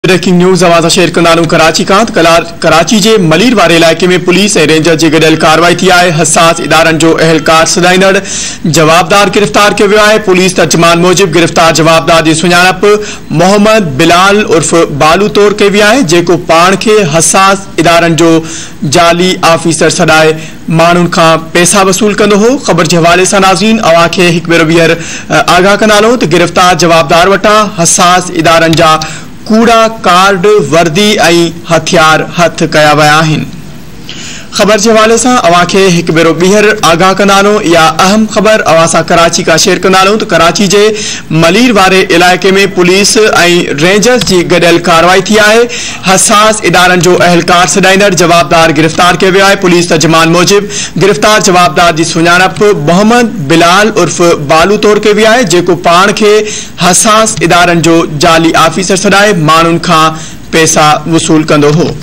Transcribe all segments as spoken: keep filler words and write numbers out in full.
Breaking news आवाज़ share कंदानू कराची का कराची जे मलीर वारे इलाके में पुलिस ए रेंजर जी गडियल कार्रवाई थी है। हसास इदारन जो अहलकार सदाईंदड़ जवाबदार गिरफ्तार किया वियो है। पुलिस तर्जमान मूजिब गिरफ्तार जवाबदार की सुञाणप मोहम्मद बिलाल उर्फ बालू तौर कई वियो है, जेको पाण के हसास इदारन जो जाली ऑफिसर सदाए मानुन का पैसा वसूल कंदो हो। खबर के हवाले से नाज़रीन अवां खे हिक भेरो ॿीहर आगाह कंदालो तो गिरफ्तार जवाबदार वटा हसास इदारन जा कूड़ा कार्ड वर्दी ऐं हथियार हथ कया विया आहिनि। खबर के हवाले से अवां खे हिक भेरो ॿीहर आगाह कंदालो या अहम खबर अवां सां कराची का शेयर कंदालो तो कराची जे मलीर वारे इलाके में पुलिस ऐं रेंजर्स की गडियल कार्रवाई थी है। हसास इदारन जो अहलकार सदाईंदड़ जवाबदार गिरफ्तार किया वियो है। पुलिस तर्जमान मूजिब गिरफ्तार जवाबदार की सुञाणप मोहम्मद बिलाल उर्फ बालू तौर कई वियो है, जेको पाण के हसास इदारन जो जाली ऑफिसर सदाए मानुन का पैसा वसूल कंदो हो।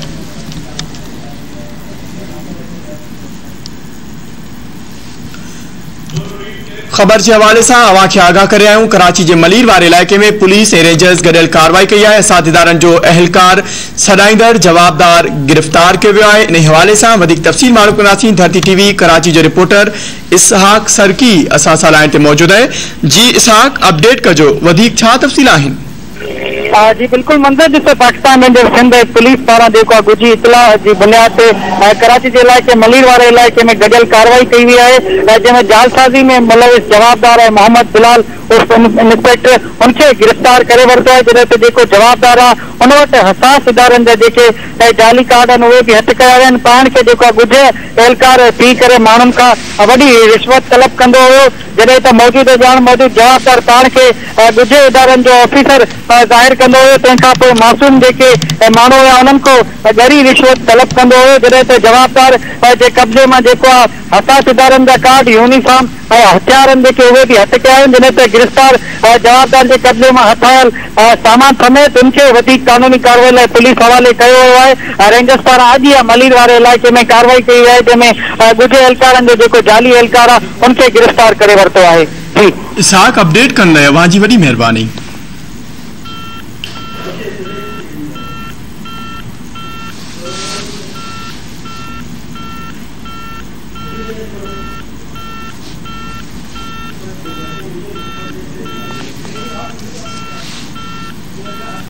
खबर के हवाले से अवां खे आगाह करे आहियूं कराची के मलीर वारे इलाके में पुलिस ए रेंजर्स गडियल कार्रवाई कई है। साथ इदारन जो अहलकार सदाईंदड़ जवाबदार गिरफ्तार किया वियो है। इन हवाले से वधिक तफ़सील मालूम कंदासीं। धरती टीवी कराची जो रिपोर्टर इसहाक सरकी असां सां लाइन ते मौजूद है। जी इसहाक, अपडेट कजो, वधिक छा तफ़सील आहिनि? जी बिल्कुल मंजर जिससे पाकिस्तान में सिंध पुलिस पारा देखो गुजी इतला की बुनियाद पे कराची के इलाके मलीर वाले इलाके में गडियल कार्रवाई की हुई है, जैमें जालसाजी में मुलविस जवाबदार है मोहम्मद बिलाल उर्फ इंस्पेक्टर उनके गिरफ्तार करे वरतो है। जैसे जेको जवाबदार है उन वटि हसास इदारन जा जेके जाली कार्ड आहिनि उहे भी हथ कया विया आहिनि। पाण के जेको गुझे एहलकार थी करे माण्हुनि खां वॾी रिश्वत तलब कंदो हुयो, जॾहिं त मौजूद ॼाण मौजूद जवाबदार पाण के गुझे इदारन जो ऑफिसर ज़ाहिर कंदो हुयो। तंहिंखां पोइ मासूम जेके माण्हू हुया उन्हनि को ॻरी रिश्वत तलब कंदो हुयो, जॾहिं त जवाबदार जे कब्जे मां जेको आहे हसास इदारन जा कार्ड यूनिफॉर्म ऐं हथियारनि जेके उहे बि हथ कया आहिनि। जॾहिं त गिरफ्तार जवाबदार जे कब्जे मां हथायल सामान समेत उनखे वधीक कानूनी कार्रवाई लाइ पुलिस हवाले कयो वियो आहे। रेंजर्स पारां अॼु या मलीर वारे इलाइक़े में कार्रवाई कई वई आहे, जंहिंमें गुझे एहलकारनि जो जेको जाली एहलकार आहे उनखे गिरफ्तार करे वरितो आहे। जी इसहाक, अपडेट करण लाइ अवां जी वॾी महिरबानी।